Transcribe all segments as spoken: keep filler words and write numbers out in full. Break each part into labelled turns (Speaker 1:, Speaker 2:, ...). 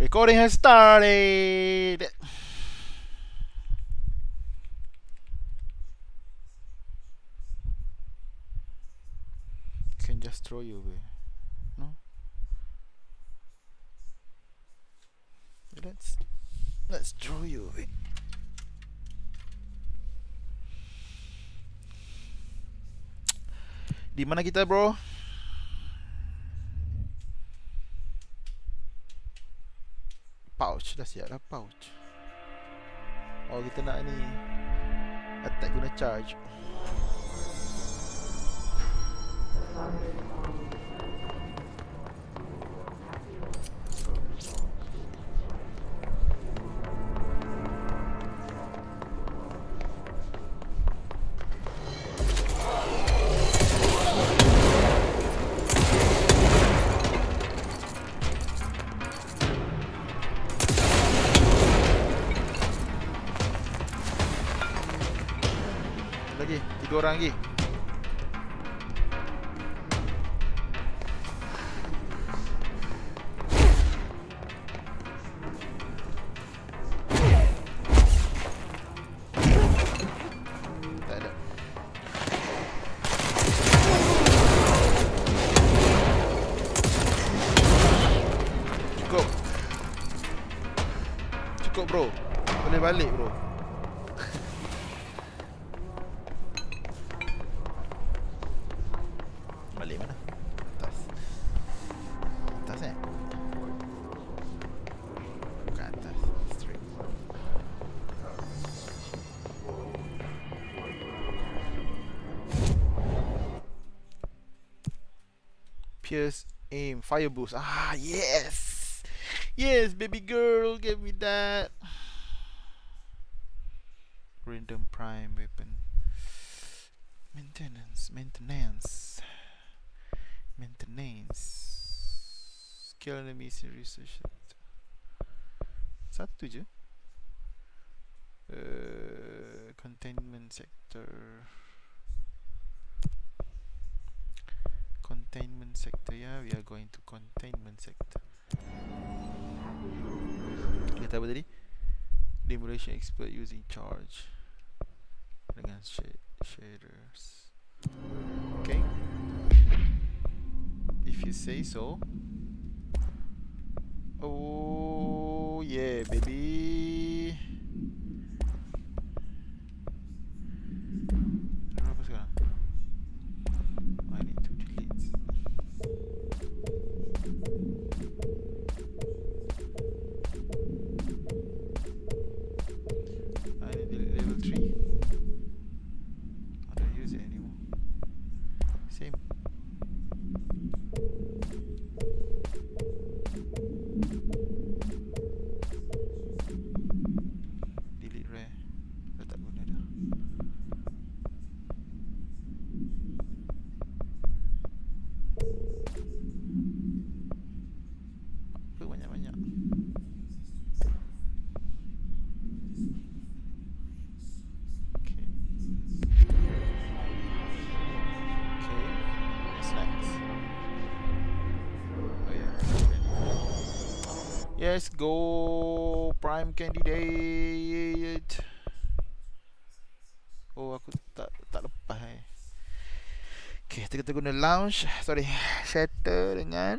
Speaker 1: Recording has started. Can just throw you away. No. Let's let's throw you away. Di mana kita, bro? Pouch, dah siap dah pouch. Oh, kita nak ni attack guna charge. Lagi, tiga orang lagi. Tak ada. Cukup. Cukup, bro. Boleh balik, bro. Balik mana? Atas. Atas eh? Bukan atas. Straight. Pierce, aim, fire boost. Ah, yes! Yes, baby girl, give me that. Random prime weapon. Maintenance, maintenance. Maintenance. Skill enemies in research. Satu je. Uh, containment sector. Containment sector, yeah, we are going to containment sector. Kita apa tadi? Demolition expert using charge dengan sh shaders. Okay. If you say so. Oh yeah, baby. Berapa sekarang? I need to delete. I need to delete level three. I don't use it anymore. Same. Delete rare. Dah tak guna dah. Apa banyak-banyak? Okay. Okay. What's next? Oh yeah. Yes, go prime candidate. Oh, aku tak tak lepas eh. Okay, kita guna launch, sorry, shatter dengan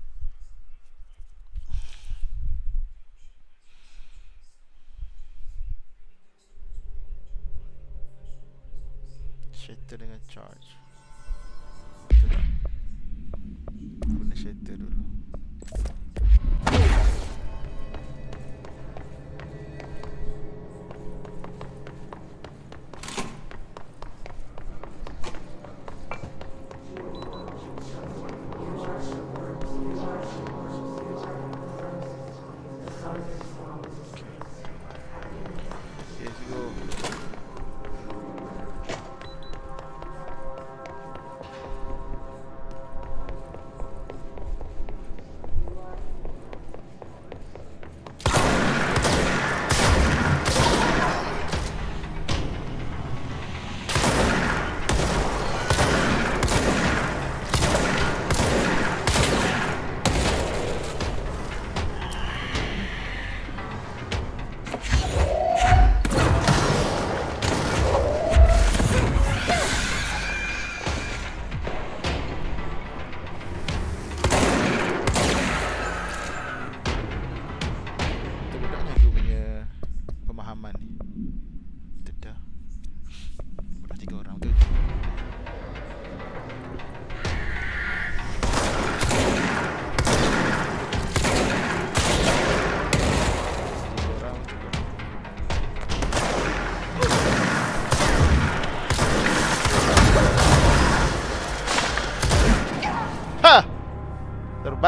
Speaker 1: shatter dengan charge. Betul tak? Guna shatter dulu. Let's go.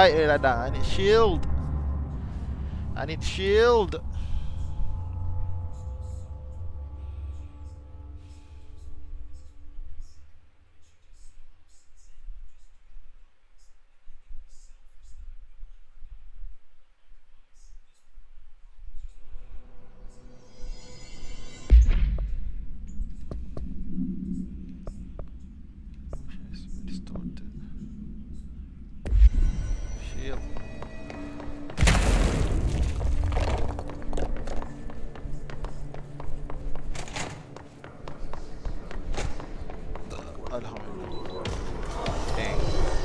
Speaker 1: baik eh ladang. I need shield. I need shield. Shield. Alhamdulillah. Dang.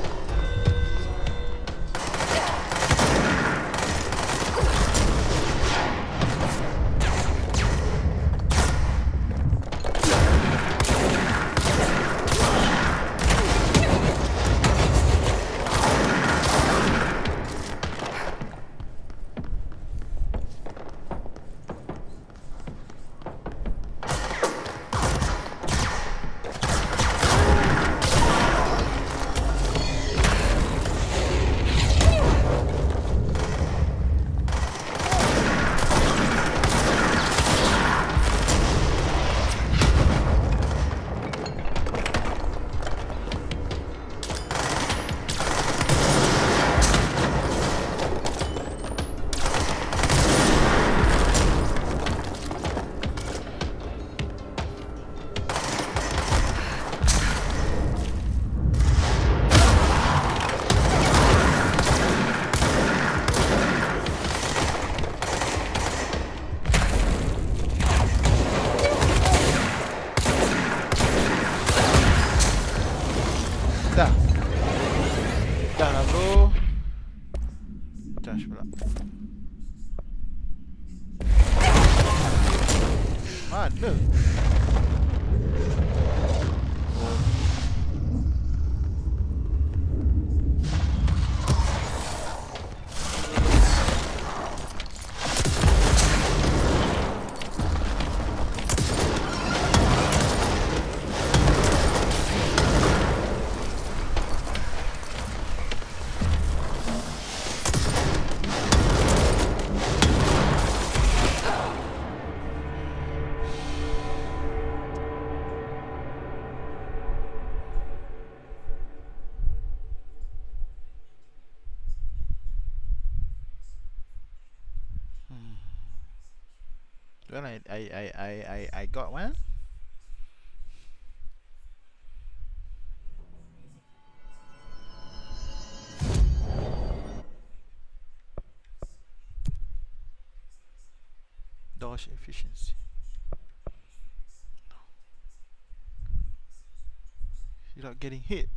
Speaker 1: Dah. Dah lah bro. Charge pula. Mana? Well, I I I I I I got one. Dodge efficiency. You're not getting hit.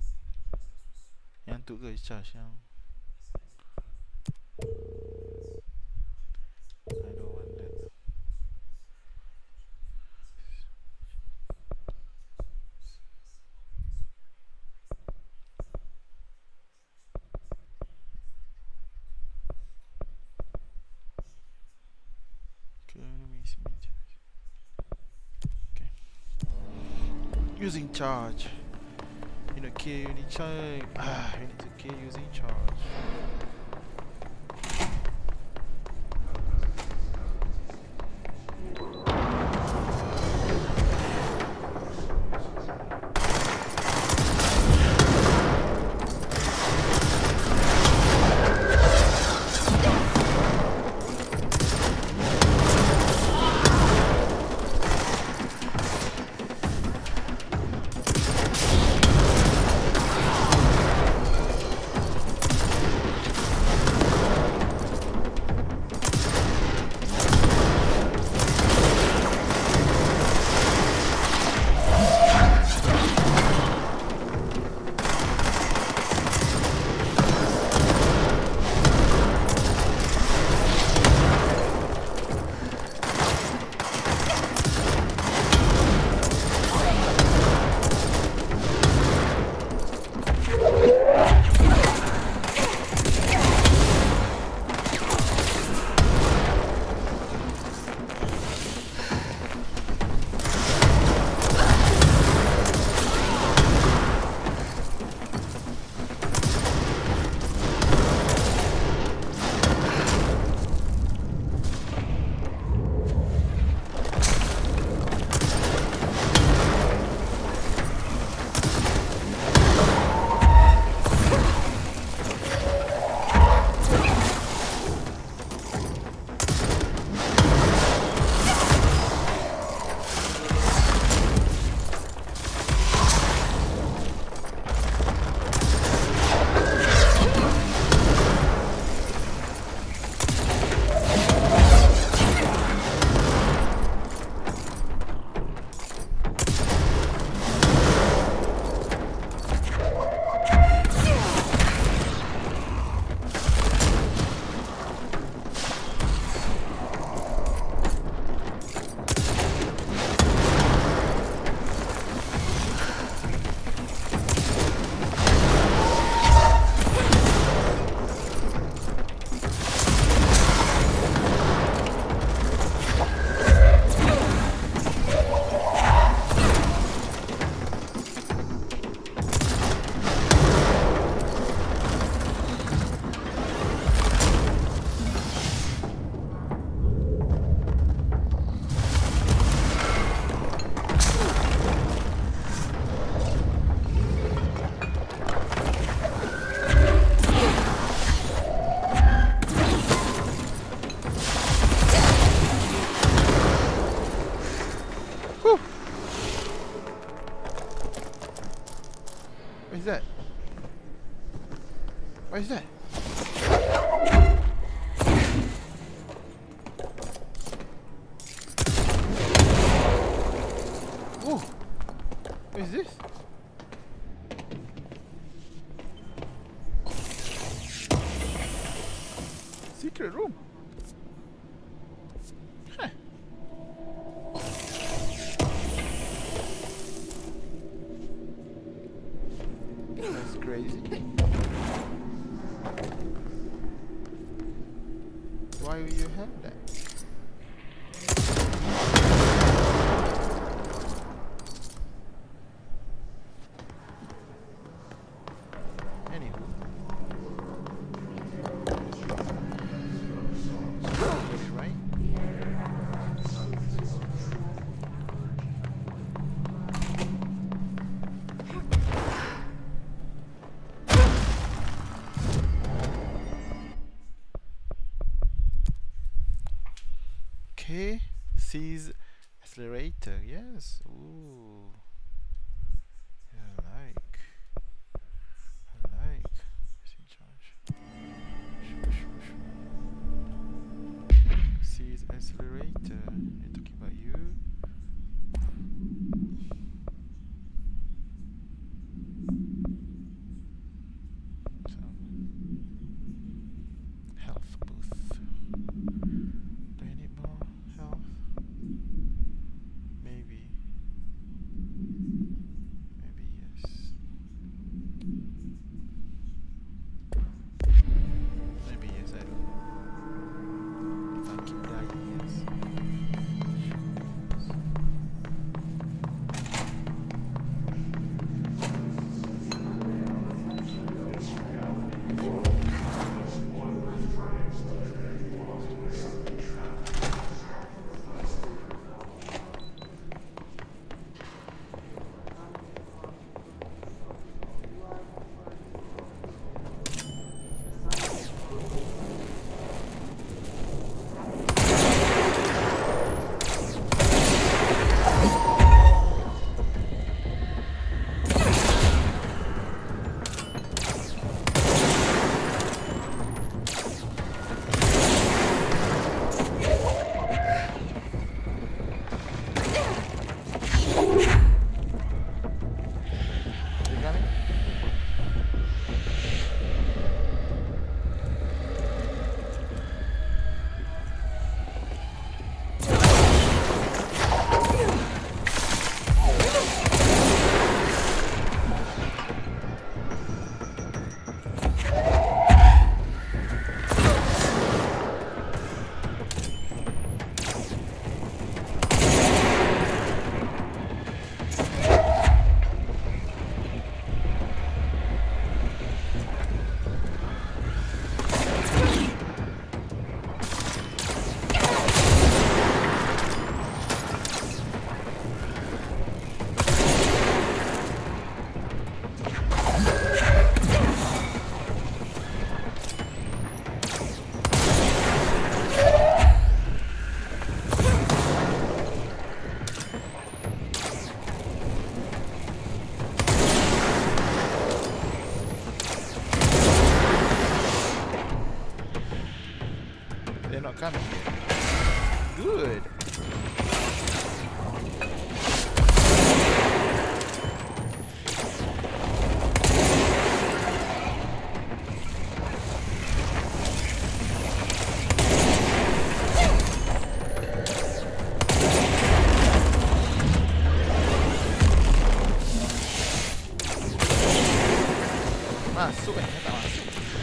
Speaker 1: Yang tu ke charge yang. I don't want that. Okay. Using charge. You know, kill, you need charge. Ah, you need to kill using charge. What is that? Oh! What is this? Secret room. Huh. That's crazy. Why will you have that? Anywho. Right? Okay, sees accelerator, yes. Ooh. Yeah, I like. I like. Is in charge. Sure, sure, sure. Sees accelerator. You're talking about you? So, health booth. Do I need more health? Maybe. Maybe yes. Maybe yes, I don't know. If I keep dying, yes. They're not coming yet. Good. Masuk eh, tak masuk.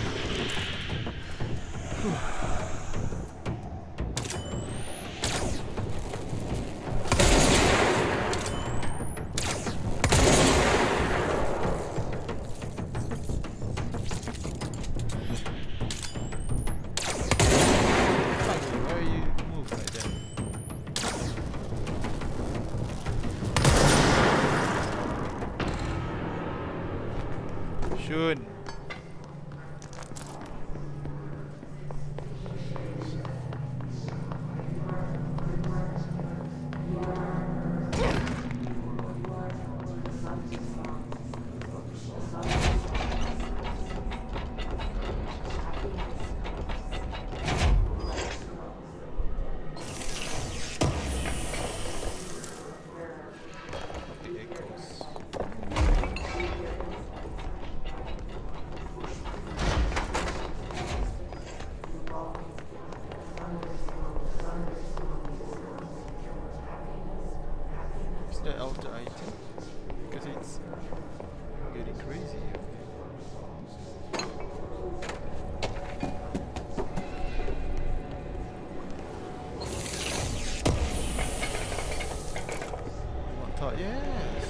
Speaker 1: Why you move like that? Shun. alter item because it's getting crazy. What thought? Yes.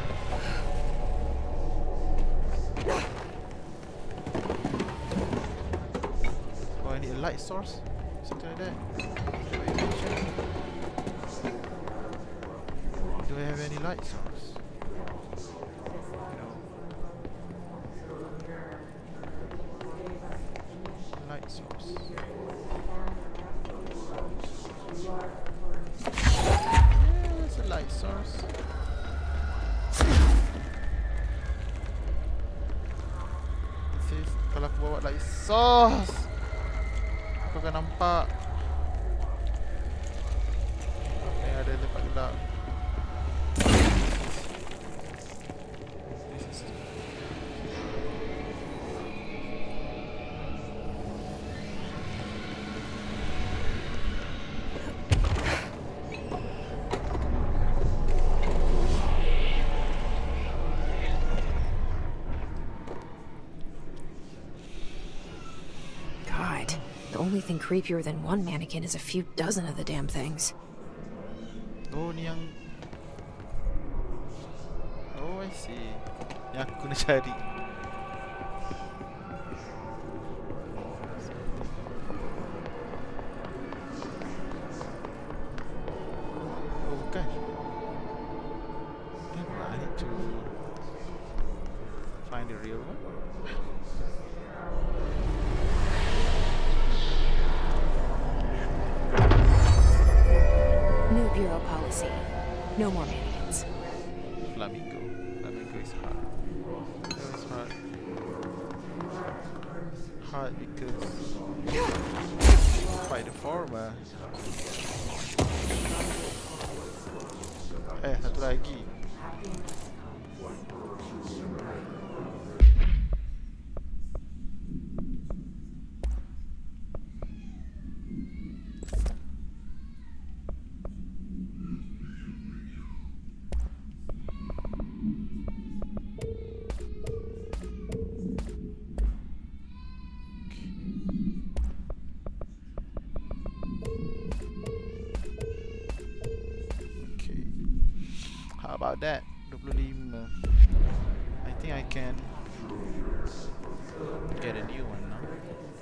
Speaker 1: Oh, I need a light source, something like that. Do I have any light source? No. Light source. Yeah, that's a light source. This is, kalau aku bawa light source, kau akan nampak apa yang ada tempat gelap.
Speaker 2: The only thing creepier than one mannequin is a few dozen of the damn things.
Speaker 1: Oh, ni yang... Oh, I see. Yang aku kena cari. Oh, bukan. Then I need to find the real one.
Speaker 2: New bureau policy. No more mannequins.
Speaker 1: Flamingo. Flamingo is hard. Flamingo is hard. Hard because by the former. Eh, satu lagi. How about that? twenty-five. I think I can get a new one now.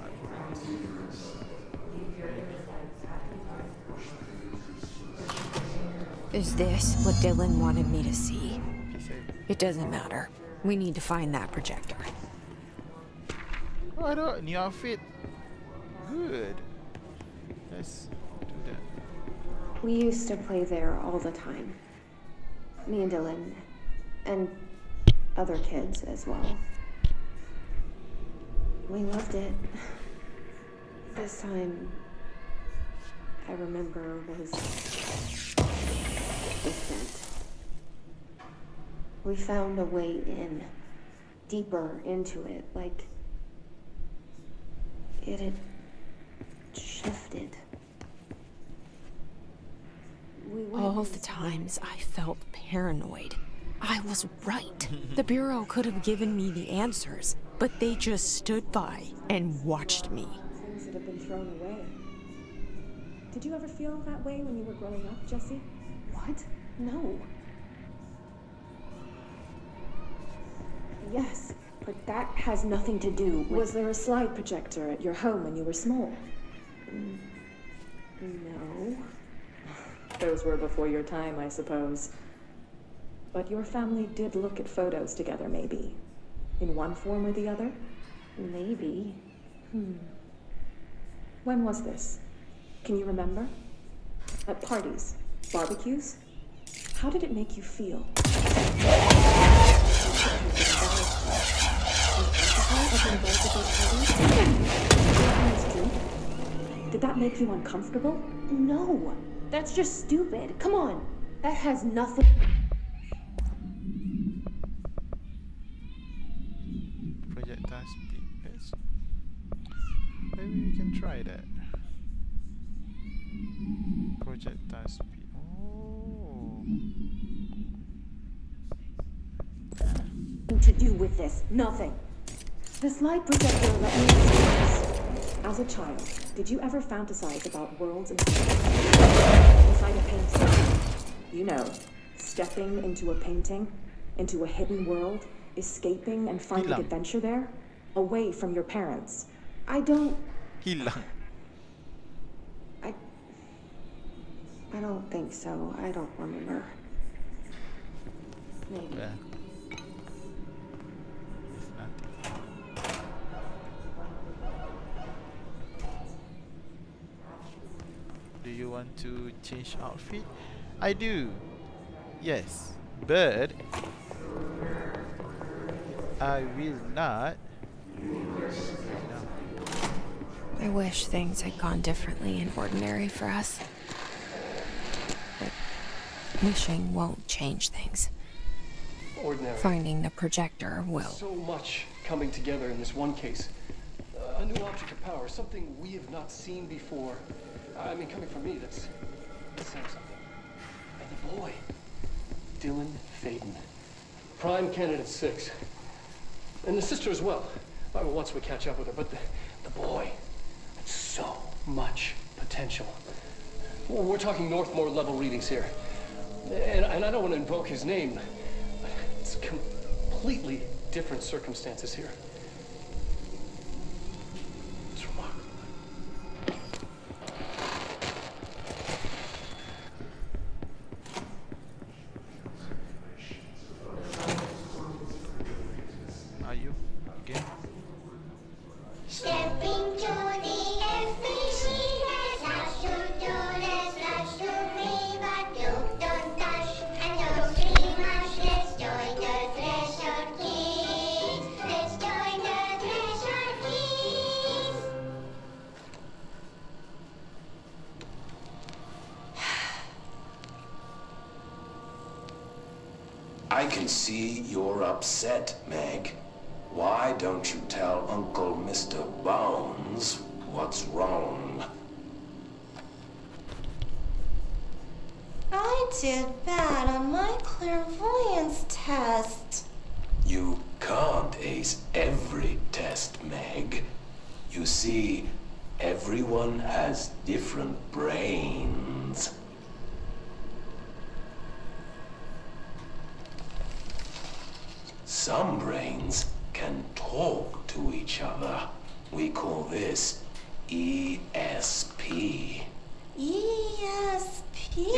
Speaker 2: Is this what Dylan wanted me to see? It doesn't matter. We need to find that projector.
Speaker 1: Oh, I don't. New outfit. Good. Let's do that.
Speaker 3: We used to play there all the time. Me and Dylan, and other kids as well. We loved it. This time, I remember, was different. We found a way in, deeper into it, like it had shifted. We
Speaker 2: All the times I felt paranoid, I was right. The Bureau could have given me the answers, but they just stood by and watched me.
Speaker 4: Things that have been thrown away. Did you ever feel that way when you were growing up, Jesse?
Speaker 3: What? No. Yes, but that has nothing to do with...
Speaker 4: Was there a slide projector at your home when you were small?
Speaker 3: Mm, no.
Speaker 4: Those were before your time, I suppose. But your family did look at photos together, maybe. In one form or the other?
Speaker 3: Maybe.
Speaker 4: Hmm. When was this? Can you remember? At parties? Barbecues? How did it make you feel? Did that make you uncomfortable?
Speaker 3: No. That's just stupid. Come on. That has nothing...
Speaker 1: Projectile speed. Yes. Maybe we can try that. Projectile speed. Oh.
Speaker 4: to do with this? Nothing. This light projector let me ask you this. As a child, did you ever fantasize about worlds inside inside a painting? You know, stepping into a painting, into a hidden world, escaping and finding
Speaker 1: Hilang.
Speaker 4: adventure there, away from your parents.
Speaker 3: I don't.
Speaker 1: Hilang.
Speaker 3: I. I don't think so. I don't remember. Maybe.
Speaker 1: Yeah. It's nothing. Do you want to change outfit? I do. Yes, but I will not. No.
Speaker 2: I wish things had gone differently in Ordinary for us. But wishing won't change things.
Speaker 5: Ordinary.
Speaker 2: Finding the projector will.
Speaker 5: So much coming together in this one case. Uh, a new object of power, something we have not seen before. I mean, coming from me, that's, that's saying something. And the boy, Dylan Faden, prime candidate six, and the sister as well. I mean, once we catch up with her, but the, the boy, so much potential. Well, we're talking Northmore level readings here, and, and I don't want to invoke his name. It's completely different circumstances here. It's remarkable.
Speaker 1: Are you okay?
Speaker 6: Step into the F B C, there's lots to do, there's lots to read, but you don't dash and don't scream much. Let's join the Threshold Kids. Let's join the Threshold Kids.
Speaker 7: I can see you're upset, Meg. Why don't you tell Uncle Mister Bones what's wrong?
Speaker 6: I did bad on my clairvoyance test.
Speaker 7: You can't ace every test, Meg. You see, everyone has different brains. Some brains can talk to each other. We call this E S P.
Speaker 6: E S P.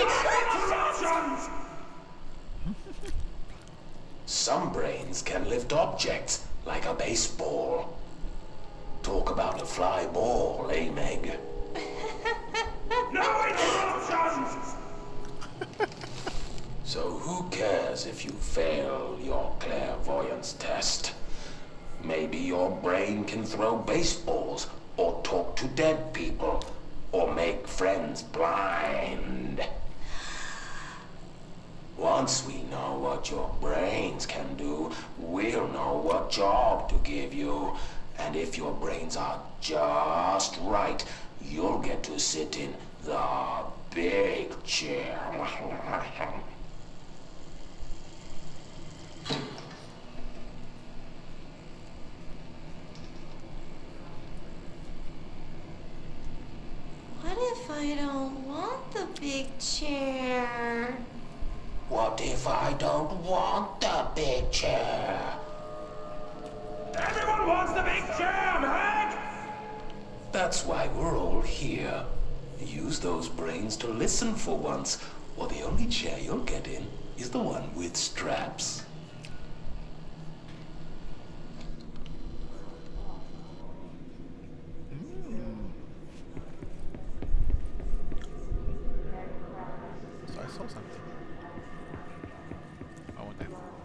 Speaker 7: Some brains can lift objects like a baseball. Talk about a fly ball, eh, Meg?
Speaker 6: No interruptions!
Speaker 7: So who cares if you fail your clairvoyance test? Maybe your brain can throw baseballs, or talk to dead people, or make friends blind. Once we know what your brains can do, we'll know what job to give you. And if your brains are just right, you'll get to sit in the big chair.
Speaker 6: What if I don't want the big chair?
Speaker 7: What if I don't want the big chair?
Speaker 8: Everyone wants the big chair, Meg!
Speaker 7: That's why we're all here. Use those brains to listen for once, or the only chair you'll get in is the one with straps.
Speaker 1: So I saw something. I want that.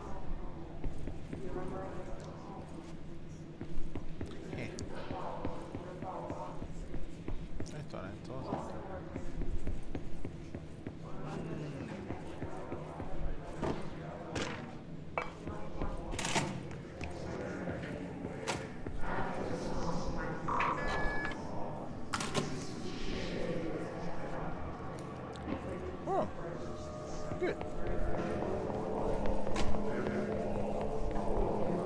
Speaker 1: Hey. I thought I saw something. Oh, good.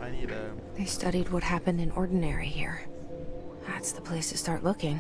Speaker 1: I need a.
Speaker 2: They studied what happened in Ordinary here. That's the place to start looking.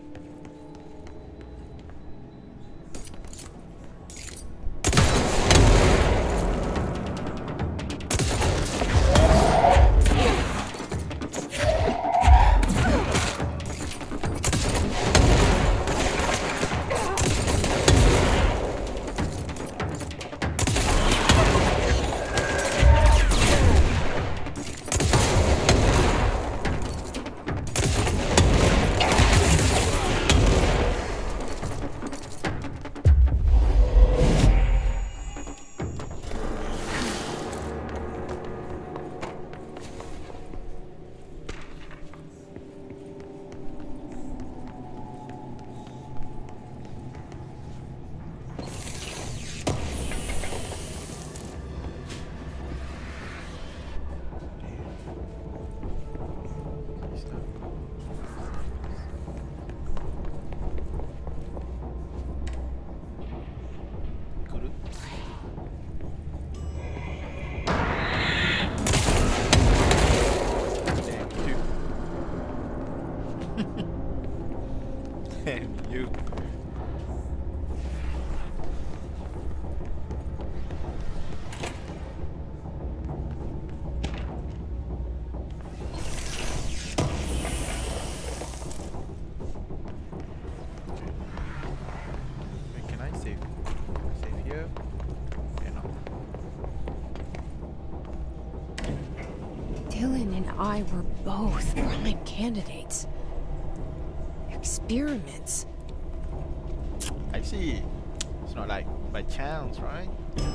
Speaker 1: You. Wait, can I save? Save here? Okay, no.
Speaker 2: Dylan and I were both prime candidates. Experiments.
Speaker 1: I see. It's not like by chance, right?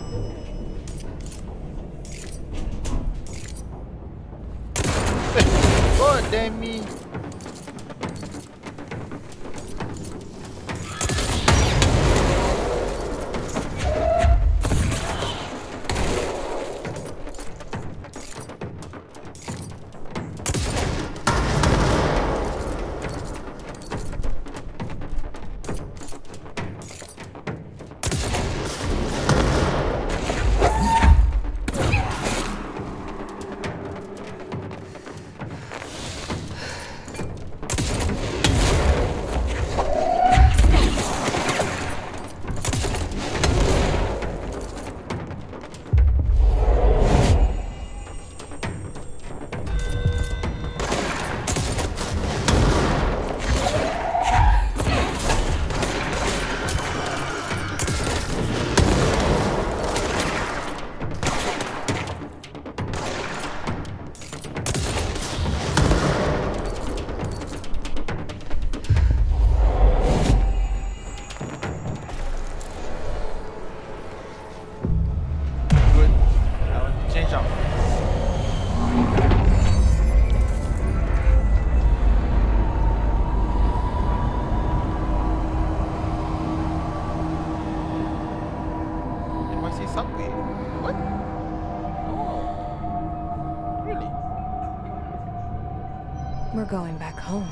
Speaker 1: God damn me. Subway? What? Oh. Really?
Speaker 2: We're going back home.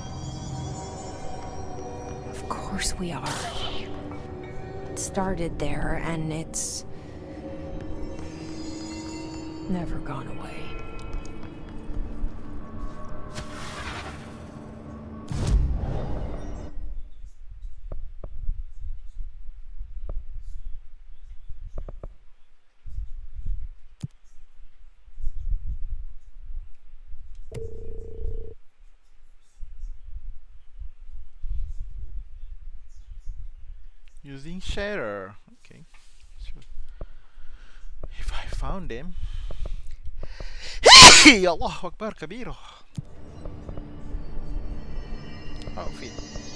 Speaker 2: Of course we are. It started there, and it's never gone away.
Speaker 1: Using shader. Okay. Sure. If I found him. Allahu Akbar Kabiro. Outfit.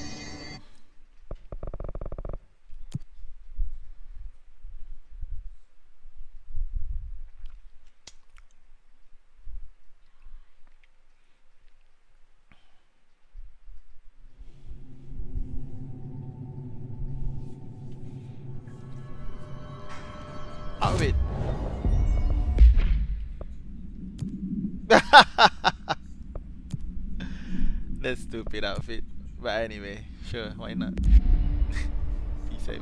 Speaker 1: Outfit. That's stupid outfit. But anyway, sure, why not? Be safe.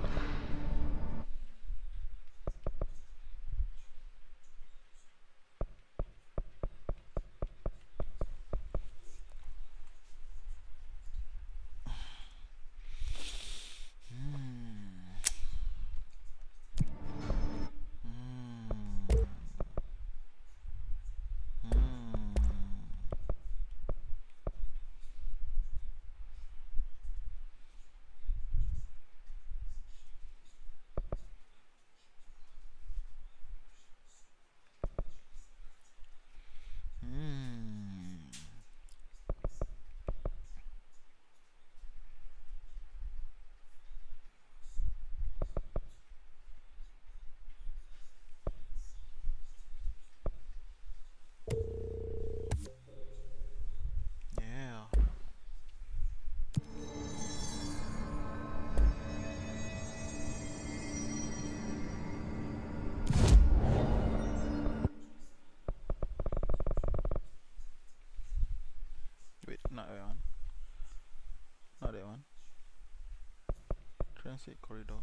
Speaker 1: Not that one. Not that one. Transit corridor.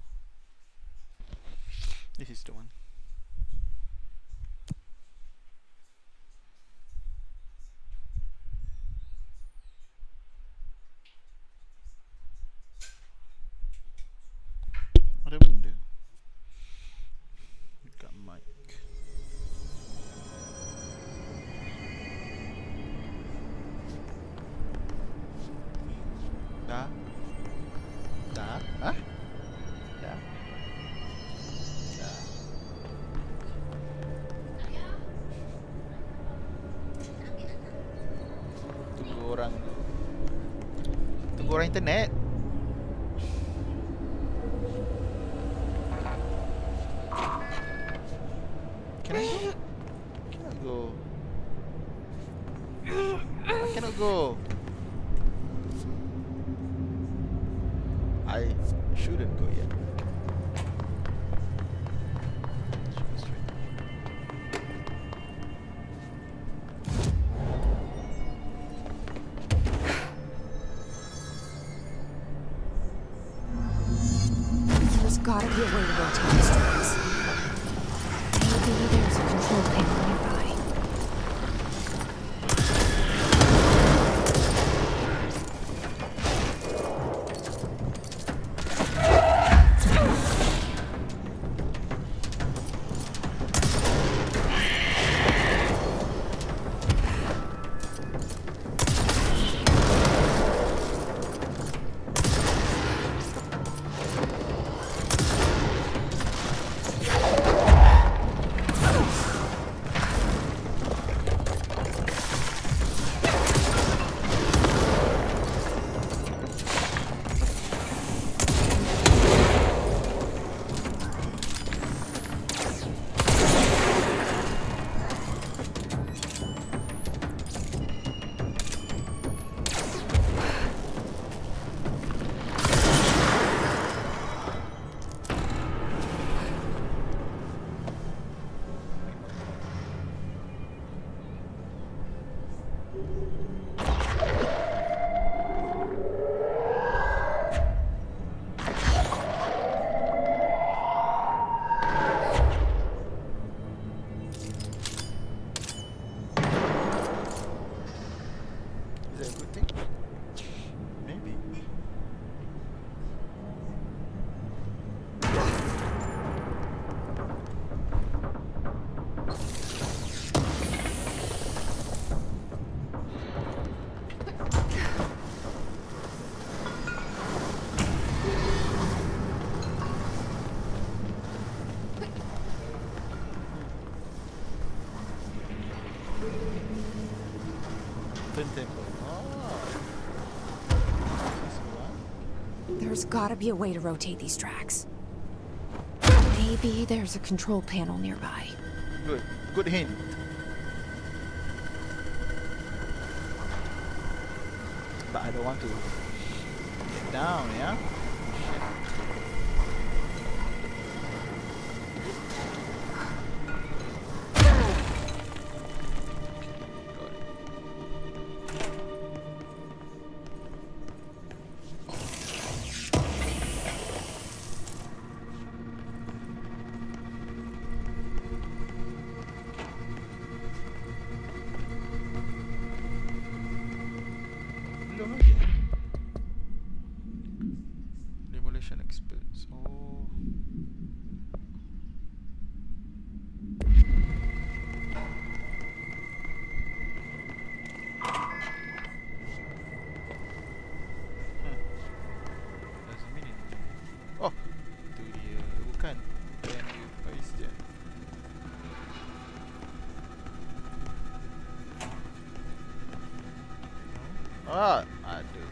Speaker 1: This is the one. Ada benda. Dekat mic. Dah? Dah? Hah? Dah? Dah. Tunggu orang. Tunggu orang internet. Can I go? Cannot go. I cannot go. I shouldn't go yet.
Speaker 2: There's gotta be a way to rotate these tracks. Maybe there's a control panel nearby. Is that a good thing? Maybe. Twin Temple. Oh. This one. There's gotta be a way to rotate these tracks. Maybe there's a control panel nearby.
Speaker 1: Good. Good hint. But I don't want to get down, yeah? Belum lagi. Demolition experts. Oh. Hmm. Doesn't mean anything. Oh, itu dia. Bukan. Can you place there? Ah, ada.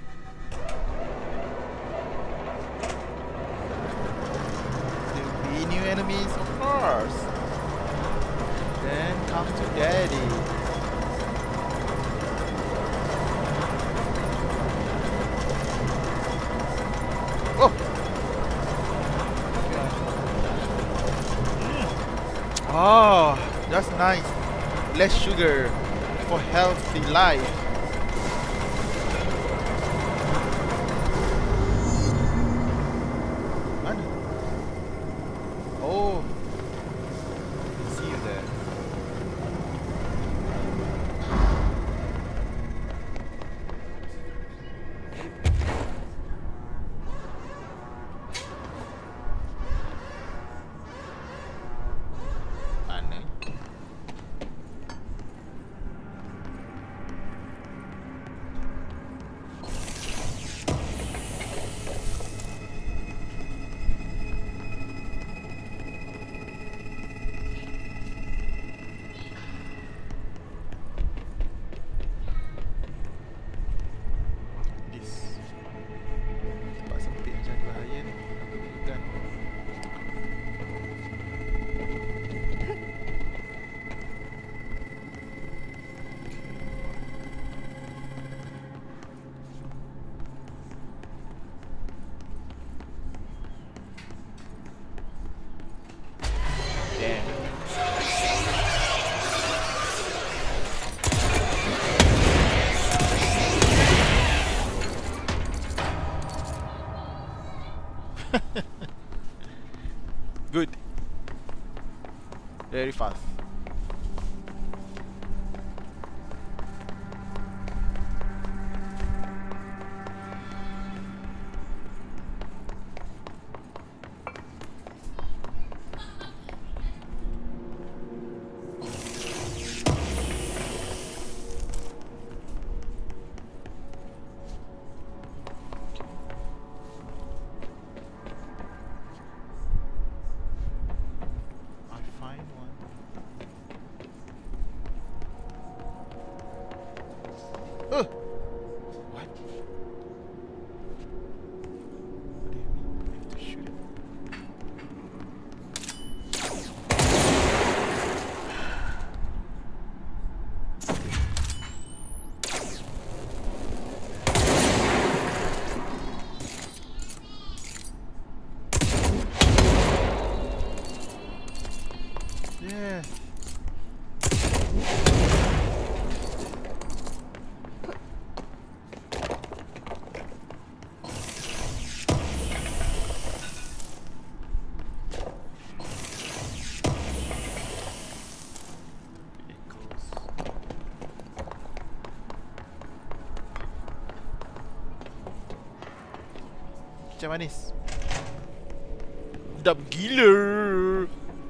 Speaker 1: There'll be new enemies, of course. Then come to daddy. Oh! Mm. Oh, that's nice. Less sugar for healthy life. very fast. Macam manis. Sedap gila.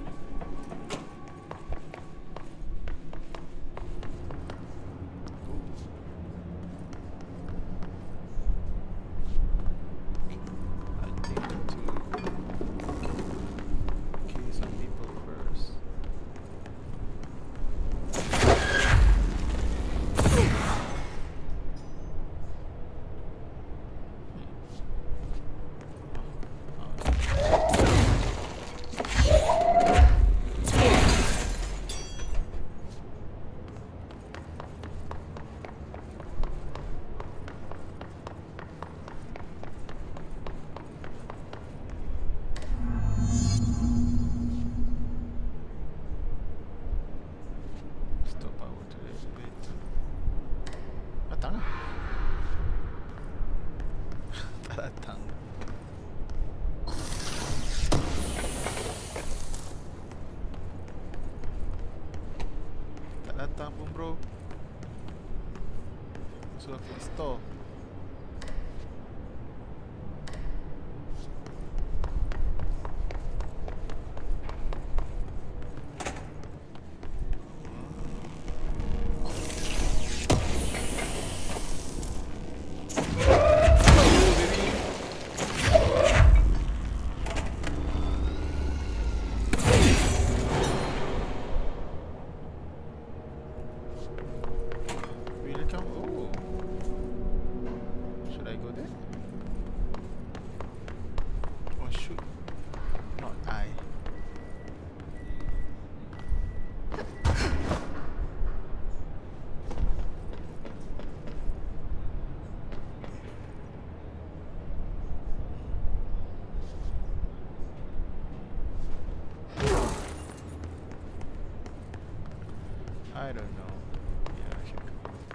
Speaker 1: Datang pun bro. Sudah ke store. I don't know. Yeah, I should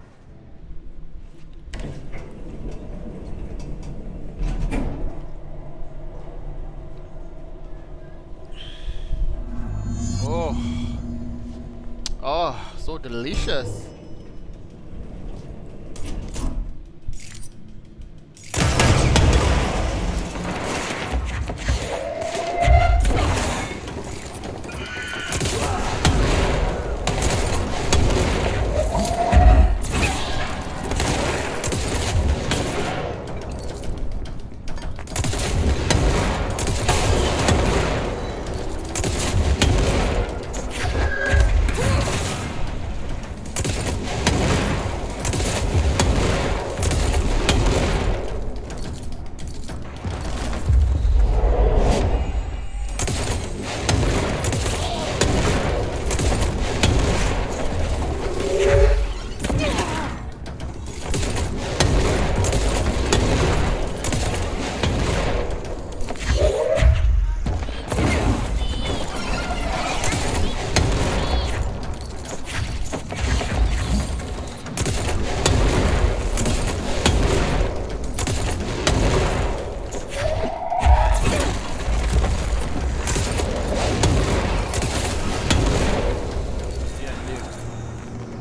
Speaker 1: go. Oh. Oh, so delicious.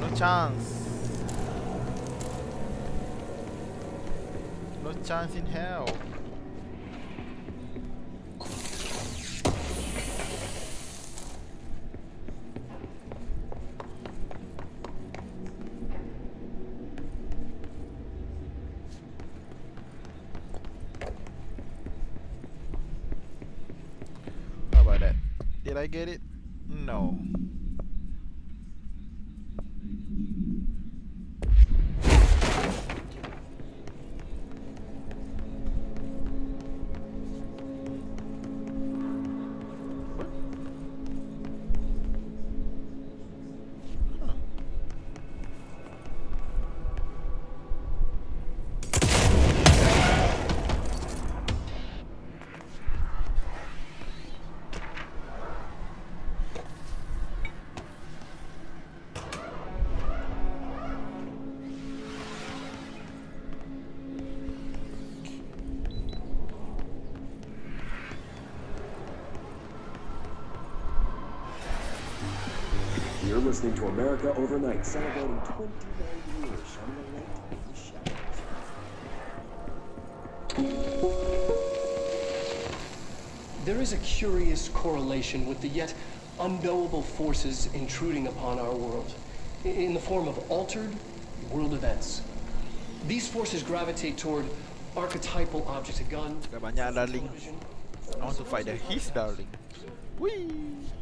Speaker 1: No chance. No chance in hell. How about that? Did I get it? No.
Speaker 9: You're listening to America Overnight, celebrating twenty-nine years on the light of the shadows.
Speaker 5: There is a curious correlation with the yet unknowable forces intruding upon our world, i- in the form of altered world events. These forces gravitate toward archetypal objects, a gun,
Speaker 1: Gak banyak darling.
Speaker 5: television.
Speaker 1: I want to fight the his darling. Whee!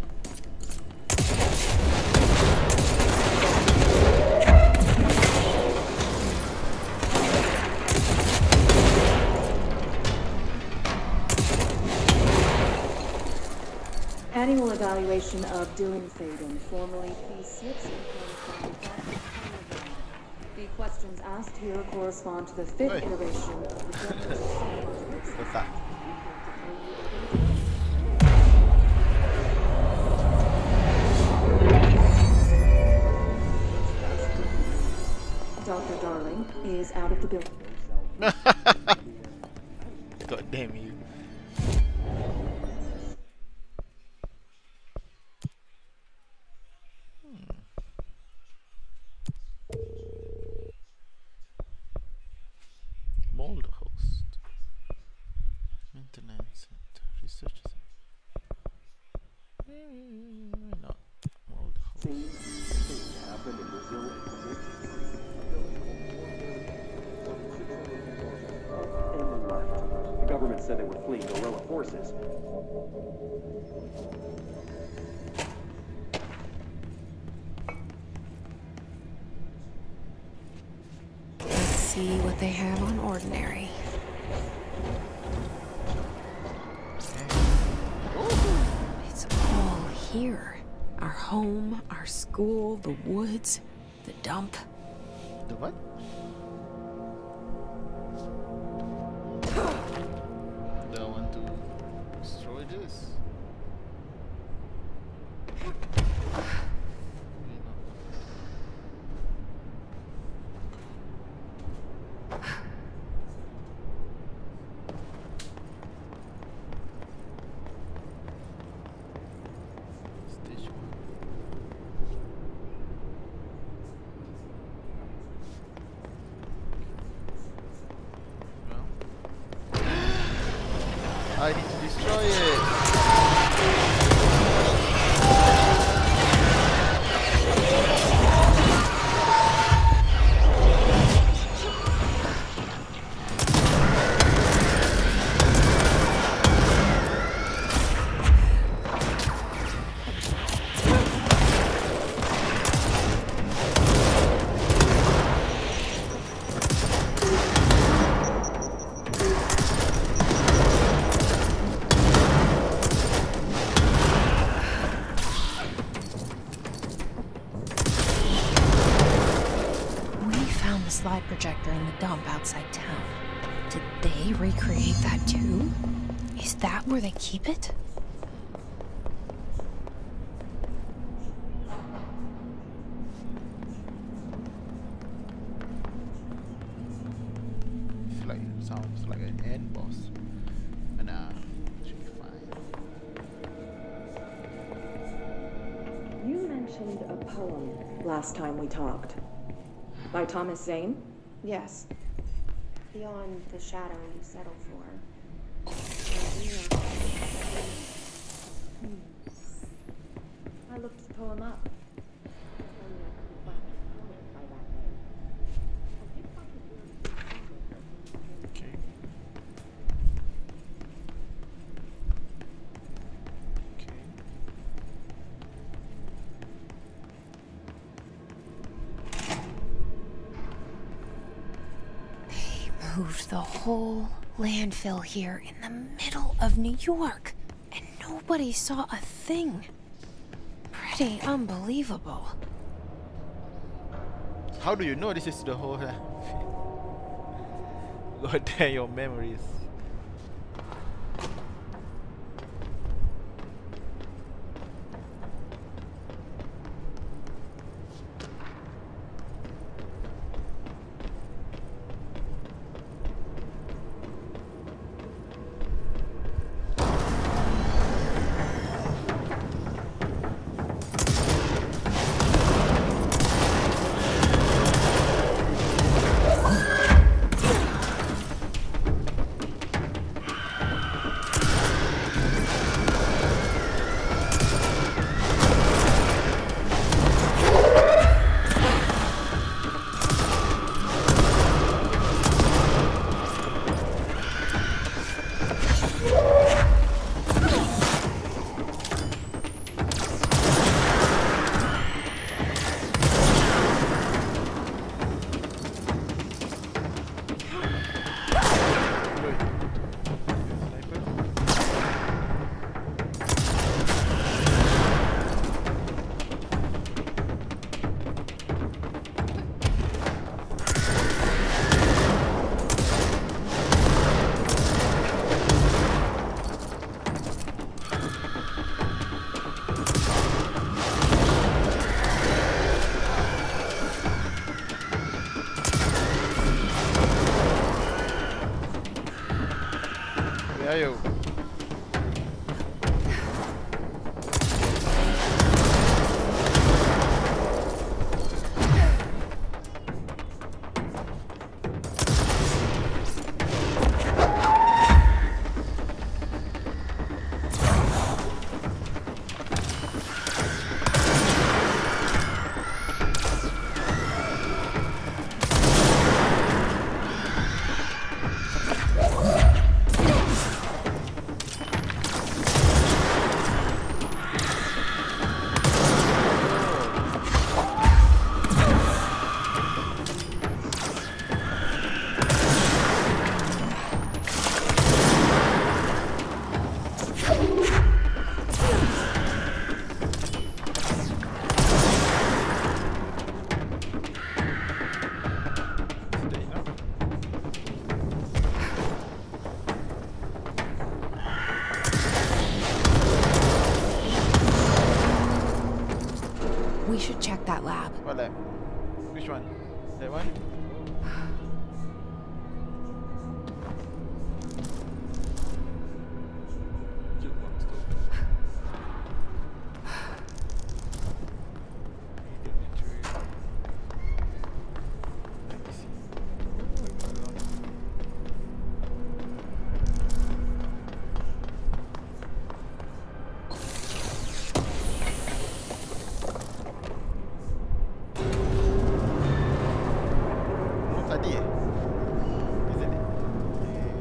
Speaker 4: Annual evaluation of Dylan Faden, formerly P six. The questions asked here correspond to the fifth
Speaker 1: Hey.
Speaker 4: iteration of the General
Speaker 1: What's that?
Speaker 4: Doctor Darling is out of the building.
Speaker 1: God damn you. Mold host. Maintenance center. Research center. No. Mold host.
Speaker 9: Things happened in Brazil in and left. The government said they were fleeing guerrilla forces.
Speaker 2: Let's see what they have on Ordinary. It's all here. Our home, our school, the woods, the dump.
Speaker 1: The what? Do I want to destroy this? Stage one. Well, I need to destroy it.
Speaker 2: We found the slide projector in the dump outside town. Did they recreate that too? Is that where they keep it?
Speaker 1: It's like sounds like an end boss. But nah, should be fine.
Speaker 4: You mentioned mentioned a poem last time we talked. By Thomas Zane?
Speaker 3: Yes. Beyond the shadow you settle for.
Speaker 4: Hmm. I looked the poem up. Only I couldn't find a poem by that name. I did find a word.
Speaker 1: Okay. Okay.
Speaker 2: They moved the whole landfill here in the middle of New York, and nobody saw a thing. Pretty unbelievable.
Speaker 1: How do you know this is the whole uh, God damn your memories. Ayo.
Speaker 2: We should check that lab.
Speaker 1: What lab? Which one? That one? Tadi eh? Isn't it?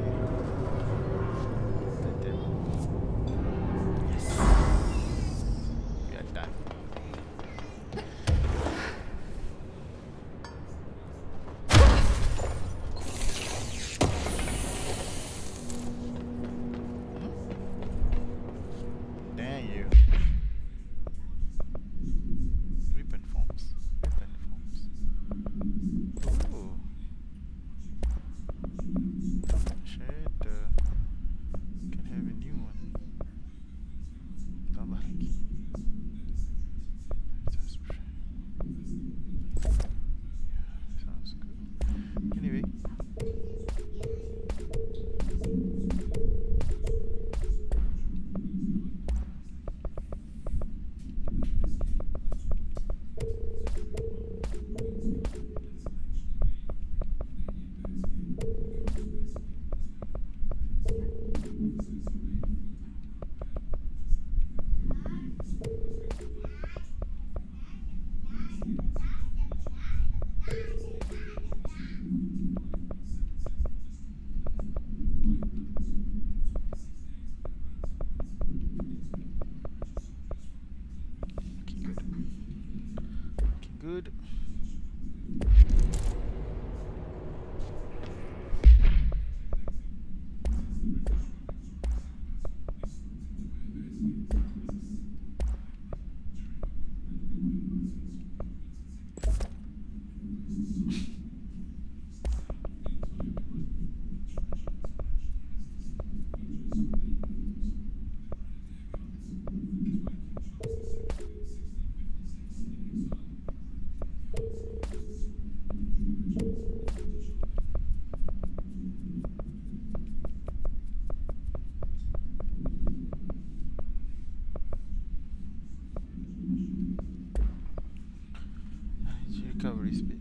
Speaker 1: recovery speed.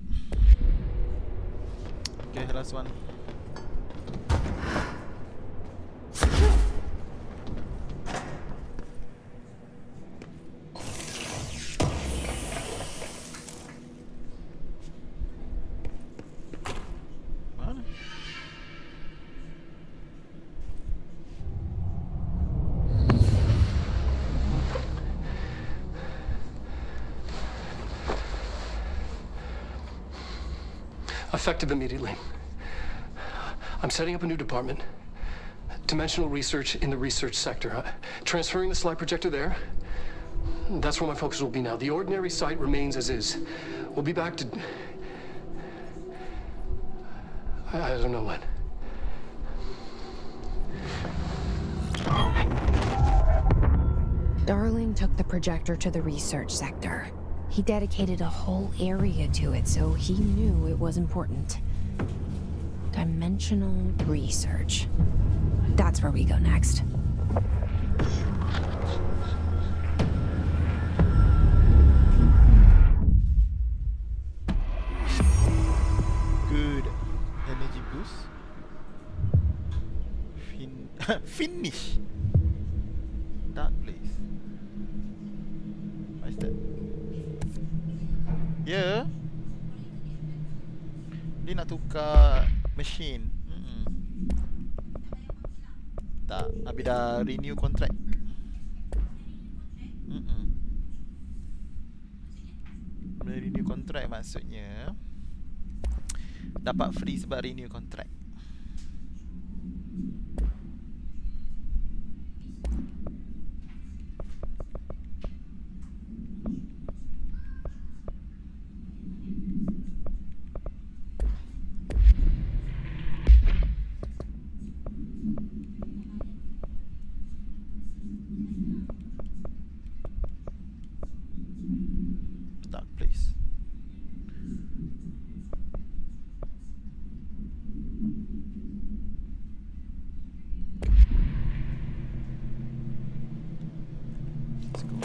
Speaker 1: Okay, last one. Mana?
Speaker 5: Effective immediately. I'm setting up a new department. Dimensional research in the research sector. Uh, transferring the slide projector there. That's where my focus will be now. The ordinary site remains as is. We'll be back to... I, I don't know when.
Speaker 2: Darling took the projector to the research sector. He dedicated a whole area to it, so he knew it was important. Dimensional research. That's where we go next.
Speaker 1: Good energy boost. Fin finish. Dark place. What is that? Yeah. Dia nak tukar machine. Mm-mm. Tak, habis dah renew contract. Mm-mm. Bila renew contract maksudnya dapat free sebab renew contract. Dark place. Let's go.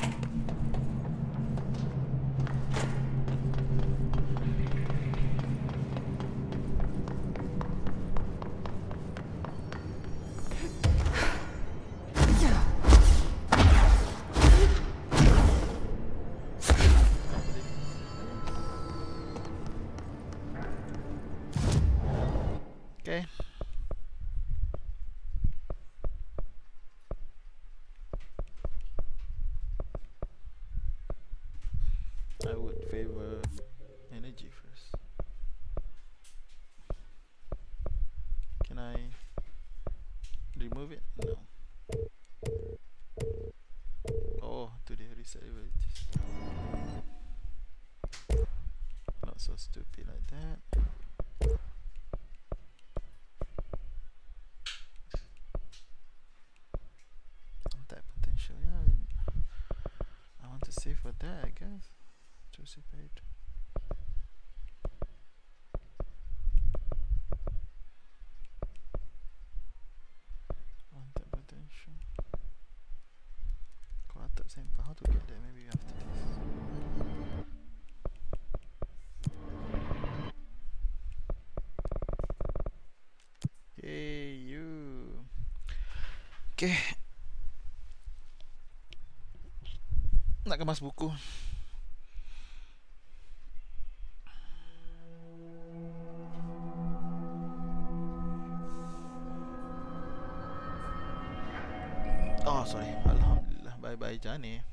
Speaker 1: Okay. I would favor energy first. Can I remove it? No. Oh, to the reset abilities. Not so stupid like that. That potential, yeah. I, mean, I want to save for that, I guess. Josie paid. Want that potential. Kalau tak sample, how to get there? Maybe after this. Hey you. Okay. Nak kemas buku. Oh sorry. Alhamdulillah. Bye bye Jani.